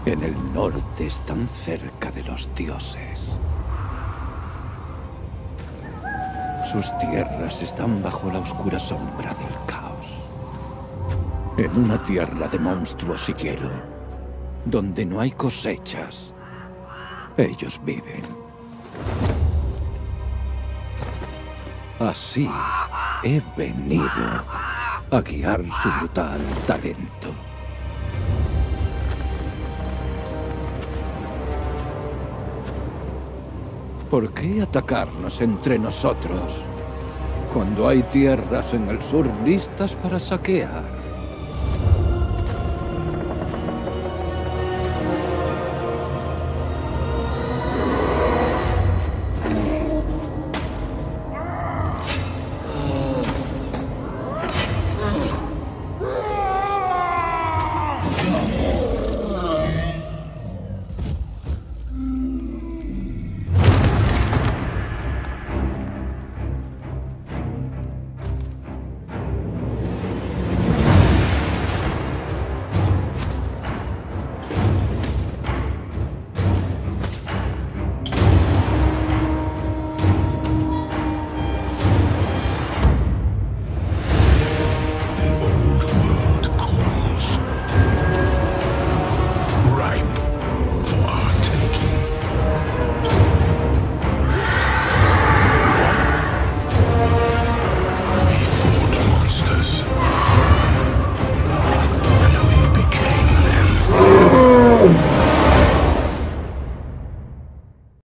En el norte están cerca de los dioses. Sus tierras están bajo la oscura sombra del caos. En una tierra de monstruos y hielo, donde no hay cosechas, ellos viven. Así he venido a guiar su brutal talento. ¿Por qué atacarnos entre nosotros cuando hay tierras en el sur listas para saquear?